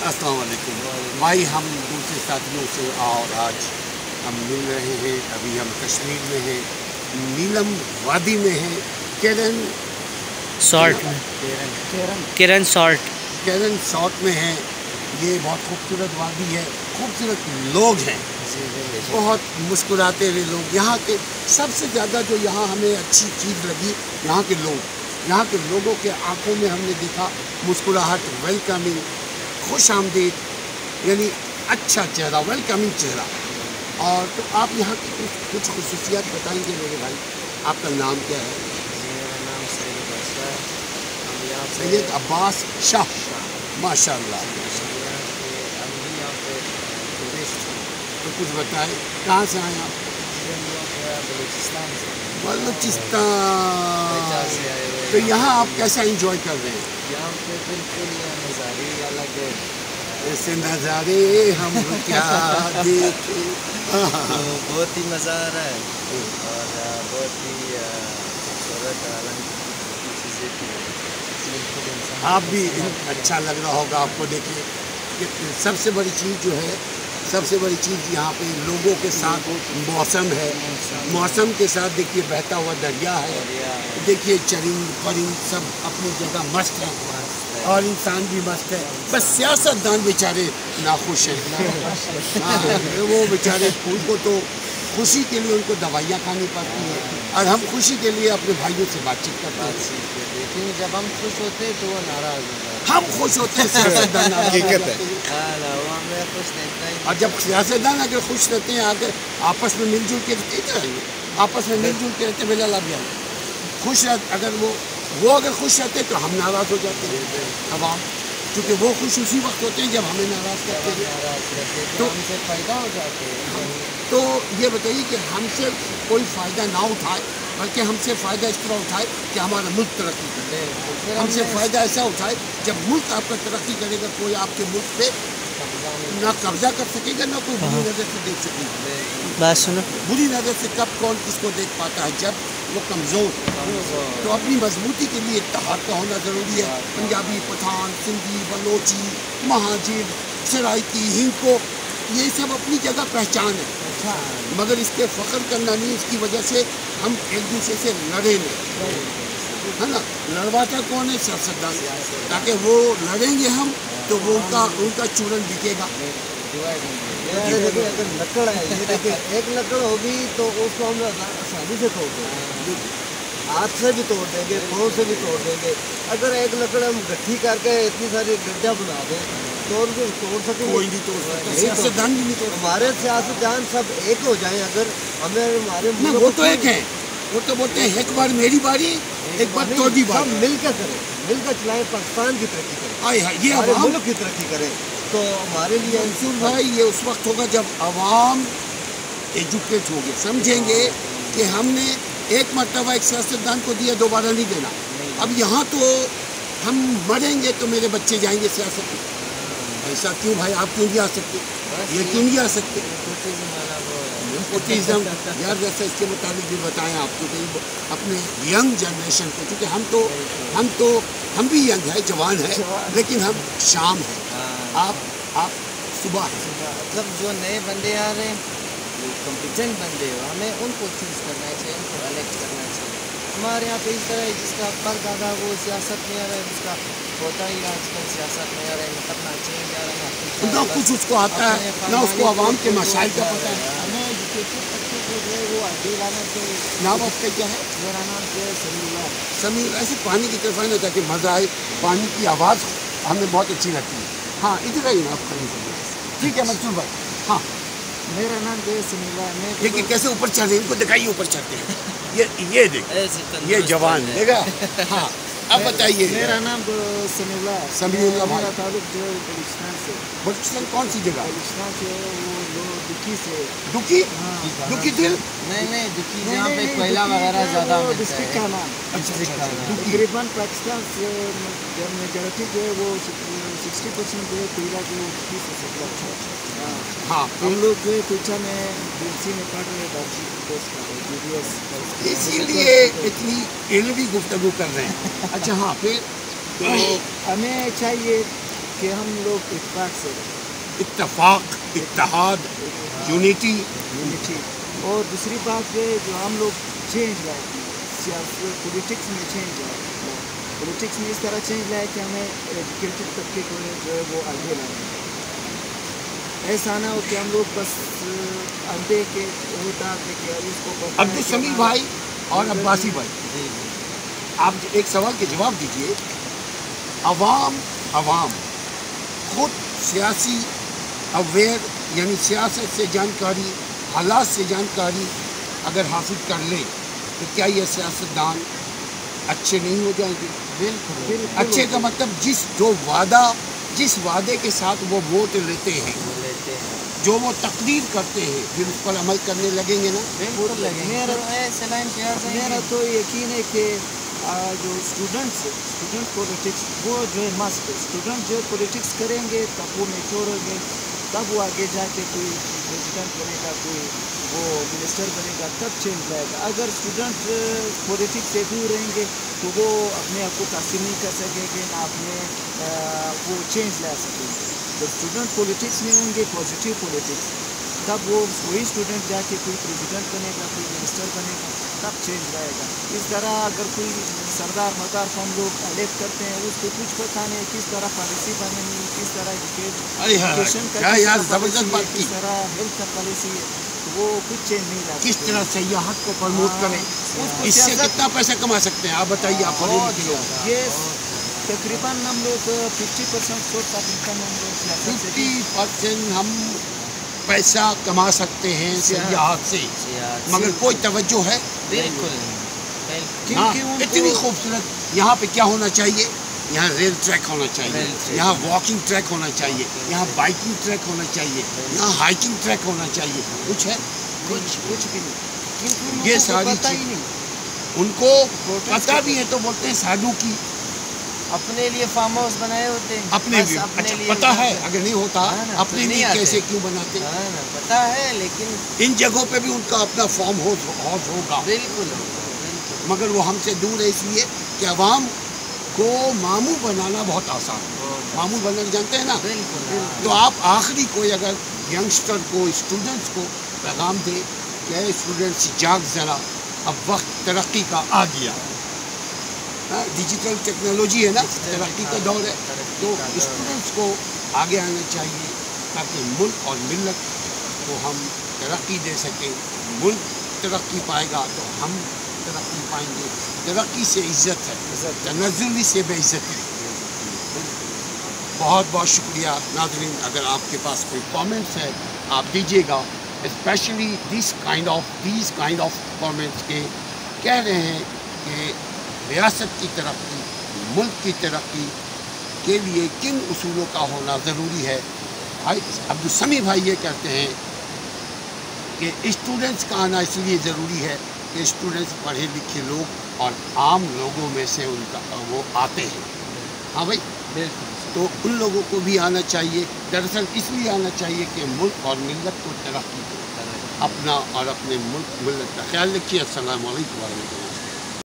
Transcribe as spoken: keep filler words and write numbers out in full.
अस्सलाम वालेकुम भाई, हम दूसरे साथियों से और आज हम मिल रहे हैं। अभी हम कश्मीर में हैं, नीलम वादी में हैं, केरन सॉल्ट केरन सॉल्ट केरन सॉल्ट में हैं। ये बहुत खूबसूरत वादी है, खूबसूरत लोग हैं, बहुत मुस्कुराते हुए लोग। यहाँ के सबसे ज़्यादा जो यहाँ हमें अच्छी चीज़ लगी, यहाँ के लोग, यहाँ के लोगों के आंखों में हमने देखा मुस्कुराहट, वेलकमिंग, खुश आमदीद, यानी अच्छा चेहरा, वेलकमिंग चेहरा। और तो आप यहाँ की कुछ कुछ खुसूसियात बताएंगे मेरे भाई? आपका नाम क्या है? मेरा नाम सैयद अब्बास है। हम यहाँ पे सैयद अब्बास शाह, माशाल्लाह। हम भी यहाँ पे टूरिस्ट हैं। तो कुछ बताएं, कहाँ से आए आप? हम लोग बलूचिस्तान से बलूचिस्तान। बच्चा से आए हुए तो हैं। यहाँ आप कैसा एंजॉय कर रहे हैं? यहाँ पे बिल्कुल ये नज़ारे ही अलग है। ऐसे नज़ारे हम क्या देखे। तो बहुत ही मज़ा आ रहा है और बहुत ही खूबसूरत रंग की चीज़ें थी। बिल्कुल इंसान आप भी अच्छा लग रहा होगा आपको। देखिए कि सबसे बड़ी चीज़ जो है, सबसे बड़ी चीज़ यहाँ पे लोगों के साथ मौसम है। मौसम के साथ देखिए बहता हुआ दरिया है, देखिए चरिंद परिंद सब अपनी जगह मस्त है और इंसान भी मस्त है। बस सियासतदान बेचारे नाखुश हैं। हाँ, वो बेचारे उनको तो खुशी के लिए उनको दवाइयाँ खानी पड़ती हैं और हम खुशी के लिए अपने भाइयों से बातचीत करते हैं। लेकिन जब हम खुश होते हैं तो वो नाराज़ हो जाते हैं। हम खुश होते हैं, सियासतदान नाराज़ हो जाते हैं। हाँ ना, वो हमें खुश देखता ही और जब सियासतदान अगर खुश रहते हैं, आगे आपस में मिलजुल के रहते हैं, आपस में मिलजुल के रहते बिला लाभ खुश रह अगर वो वो अगर खुश रहते तो हम नाराज़ हो जाते हैं अवाम, क्योंकि वो खुश उसी वक्त होते हैं जब हमें नाराज़ करते हैं। नाराज़ करते हैं तो तो हमसे फ़ायदा हो जाते हैं। तो ये बताइए कि हमसे कोई फ़ायदा ना उठाए, बल्कि हमसे फ़ायदा इस तरह उठाए कि हमारा मुल्क तरक्की करे। फिर हमसे हमने फ़ायदा ऐसा उठाए जब मुल्क आपका तरक्की करेगा, कोई आपके मुल्क पे ना कब्जा कर सकेगा, ना कोई बुरी नज़र से देख सकेगा। बात सुनो। बुरी नज़र से कब कौन किसको देख पाता है? जब वो कमज़ोर। तो अपनी मजबूती के लिए इत्तेहाद का होना ज़रूरी है। पंजाबी, पठान, सिंधी, बलोची, महाजिर, सराइकी, हिंको, ये सब अपनी जगह पहचान है, मगर इसके फ़ख्र करना नहीं। इसकी वजह से हम एक दूसरे से लड़े नहीं, है ना। लड़वाता कौन है? सियासतदान। ताकि वो लड़ेंगे हम तो वो उनका उनका चूरन बिकेगा। ये देखिए, अगर लकड़ है, ये देखिए एक लकड़ होगी तो उसको हम आसानी से तोड़ देंगे, हाथ से भी तोड़ देंगे, पाँव से भी तोड़ देंगे। अगर एक लकड़ हम गट्ठी करके इतनी सारी गड्ढा बना दें तो उनको तोड़ सकेंगे? कोई नहीं तोड़ सकता, सियासतदान भी नहीं तोड़ सकता। हमारे सियासतदान सब एक हो जाएं, अगर हमें हमारे नहीं, वो तो एक है, वो तो बोलते हैं एक बार मेरी बारी, एक बार तोड़ी बार। सब मिलकर करें, मिलकर चलाएं, पाकिस्तान की तरक्की करें, आए हाय, ये हमारे अवाम मुल्क की तरक्की करें। तो हमारे लिए मंसूर भाई, ये उस वक्त होगा जब अवाम एजुकेट होंगे, समझेंगे कि हमने एक मरतबा एक सियासतदान को दिया, दोबारा नहीं देना। अब यहाँ तो हम मरेंगे तो मेरे बच्चे जाएंगे सियासत में। ऐसा क्यों भाई? आप क्यों नहीं आ सकते? ये क्यों नहीं आ सकते? नेपोटिज्म यार, जैसे इसके मुताबिक भी बताएं आप, क्योंकि अपने यंग जनरेशन को, क्योंकि हम तो हम तो हम भी यंग है, जवान है, लेकिन हम शाम है, आप आप सुबह है। मतलब जो नए बंदे आ रहे हैं, कॉम्पिटेंट बंदे हो, हमें उनको चूज़ करना चाहिए, उनको अलेक्ट करना चाहिए। हमारे यहाँ पे इस तरह है, जिसका पर ज़्यादा वो सियासत में आ रहा है, जिसका होता ही आजकल सियासत में आ रहा है, मतलब ना चेंज आ रहा है, ना कुछ उसको आता है, ना उसको आवाम के मसाइल का पता है। हमें एजुकेटेड बच्चों को जो है वो आगे लाना चाहिए। नाम आपका क्या है? मेरा नाम जो है समीउल्लाह। समीर, ऐसे पानी की तरफ आना ताकि मज़ा आए, पानी की आवाज़ हमें बहुत अच्छी लगती है। हाँ, इधर आइए ना आप, ठीक है मंसूर भाई। हाँ, मेरा नाम जो है समीउल्लाह। मैं देखिए कैसे ऊपर चढ़ रहे हैं, इनको दिखाइए ऊपर चढ़ते हैं। ये ये देख, ये जवान देगा। हाँ, अब बताइए। मेरा नाम समीउल्लाह। समीउल्लाह भाई। मेरा ताल्लुक जो है बलूचिस्तान से। बलूचिस्तान कौन सी जगह? बलूचिस्तान से वो जो दुखी से। दुखी? हाँ। दुखी दिल? नहीं नहीं, दुखी नहीं, जहाँ पे नहीं, कोयला दुखी वगैरह जो ज़्यादा वो मिलता डिस्ट्रिक्ट है। का नाम। डिस्ट्रिक्ट का नाम। तकरीबन पाकिस्तान से जब मेजॉरिटी जो है वो सिक्सटी परसेंट जो है कोयला जो है दुखी से सप्लाई है। हाँ, हम लोग जो है कुचा में डीसी में पढ़ रहे हैं, कोर्स कर रहे हैं, जी डी एस। इसीलिए इतनी इल्मी गुफ्तगू कर रहे हैं। अच्छा हाँ, फिर तो हमें चाहिए کہ ہم لوگ اتفاق سے رہیں، اتفاق، اتحاد، یونٹی. یونٹی. اور دوسری بات ہے جو ہم لوگ چینج لائے، سیاست پولیٹکس میں چینج لائے، پولیٹکس میں اس طرح چینج لائے کہ ہمیں ایجوکیٹڈ طبقے کو جو ہے وہ آگے لائیں. ایسا نہ ہو کہ ہم لوگ بس اندھے کے ہوتا ہے کہ اس کو عبدالسمیع بھائی اور عباسی بھائی، آپ ایک سوال کے جواب دیجئے. عوام عوام خود سیاسی اویئر یعنی سیاست سے جانکاری، حالات سے جانکاری اگر حاصل کر لے تو کیا یہ سیاستدان اچھے نہیں ہو جائیں گے؟ بالکل. اچھے کا مطلب جس جو وعدہ جس وعدے کے ساتھ وہ ووٹ لیتے ہیں، جو وہ تقریر کرتے ہیں، پھر اس پر عمل کرنے لگیں گے نا. میرا تو یقین ہے کہ جو اسٹوڈنٹس اسٹوڈنٹ پولیٹکس وہ جو ہے مسٹ اسٹوڈنٹ جو پولیٹکس کریں گے تب وہ میچور ہوں گے، تب وہ آگے جا کے کوئی پریزیڈنٹ بنے گا، کوئی وہ منسٹر بنے گا، تب چینج لائے گا. اگر اسٹوڈنٹ پولیٹکس سے دور رہیں گے تو وہ اپنے آپ کو تاثیر نہیں کر سکیں گے، نہ اپنے وہ چینج لا سکیں گے. جب اسٹوڈنٹ پولیٹکس میں ہوں گے، پازیٹیو پولیٹکس، تب وہ وہی اسٹوڈنٹ جا کے کوئی پریزیڈنٹ بنے گا، کوئی منسٹر بنے گا، تب چینج لائے گا. اس طرح اگر کوئی سردار مدار کو ہم لوگ الیکٹ کرتے ہیں، اس کو کچھ پتہ نہیں کس طرح پالیسی بنانی، کس طرح ایجوکیشن کا کس طرح ہیلتھ کا پالیسی ہے، وہ کچھ چینج نہیں لا. کس طرح سیاحت کو پروموٹ کریں، اس سے کتنا پیسہ کما سکتے ہیں آپ بتائیے. آپ یہ تقریباً ہم لوگ fifty percent source of income ہم لوگ ففٹی پرسینٹ ہم پیسہ کما سکتے ہیں سیاحت سے، مگر کوئی توجہ ہے؟ بالکل. اتنی خوبصورت یہاں پہ کیا ہونا چاہیے؟ یہاں ریل ٹریک ہونا چاہیے، یہاں واکنگ ٹریک ہونا چاہیے، یہاں بائکنگ ٹریک ہونا چاہیے، یہاں ہائکنگ ٹریک ہونا چاہیے. کچھ ہے؟ کچھ کچھ بھی نہیں. یہ ساری چیز ان کو پتہ بھی ہے تو بولتے ہیں سادھو کی اپنے لیے فارم ہاؤس بنائے ہوتے ہیں. اپنے بھی اچھا پتہ ہے، اگر نہیں ہوتا اپنے لیے کیسے کیوں بناتے؟ پتہ ہے لیکن ان جگہوں پہ بھی ان کا اپنا فارم ہاؤس ہوگا. بالکل مگر وہ ہم سے دور ہے، اس لیے کہ عوام کو ماموں بنانا بہت آسان ہے. ماموں بنانا جانتے ہیں نا. تو آپ آخری کوئی اگر ینگسٹر کو، اسٹوڈنٹس کو پیغام دے کہ اے اسٹوڈنٹس جاگ ذرا، اب وقت ترقی کا آ گیا. ڈیجیٹل ٹیکنالوجی ہے نا، ترقی کا دور ہے، تو اسٹوڈنٹس کو آگے آنا چاہیے تاکہ ملک اور ملت کو ہم ترقی دے سکیں. ملک ترقی پائے گا تو ہم ترقی پائیں گے. ترقی سے عزت ہے، تنزلی سے بے عزتی. بہت بہت شکریہ ناظرین. اگر آپ کے پاس کوئی کامنٹس ہے آپ دیجیے گا، especially this kind of these kind of comments کے کہہ رہے ہیں کہ ریاست کی ترقی، ملک کی ترقی کے لیے کن اصولوں کا ہونا ضروری ہے. بھائی عبدالسمیع بھائی یہ کہتے ہیں کہ اسٹوڈنٹس کا آنا اس لیے ضروری ہے کہ اسٹوڈنٹس پڑھے لکھے لوگ اور عام لوگوں میں سے ان کا وہ آتے ہیں. ہاں بھائی، تو ان لوگوں کو بھی آنا چاہیے. دراصل اس لیے آنا چاہیے کہ ملک اور ملت کو ترقی اپنا اور اپنے ملک ملت کا خیال رکھیے. السلام علیکم ورحمۃ اللہ.